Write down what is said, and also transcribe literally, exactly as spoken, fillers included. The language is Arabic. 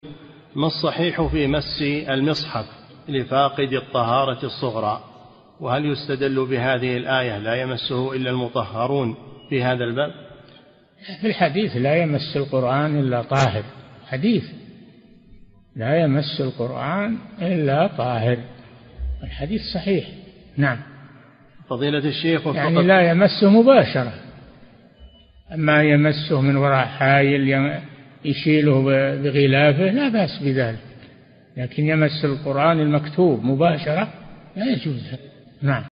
ما الصحيح في مس المصحف لفاقد الطهارة الصغرى؟ وهل يستدل بهذه الآية لا يمسه إلا المطهرون في هذا الباب؟ في الحديث لا يمس القرآن إلا طاهر، حديث لا يمس القرآن إلا طاهر، الحديث صحيح. نعم. فضيلة الشيخ يعني لا يمسه مباشرة، أما يمسه من وراء حائل يشيله بغلافه لا بأس بذلك، لكن يمس القرآن المكتوب مباشرة لا يجوز. نعم.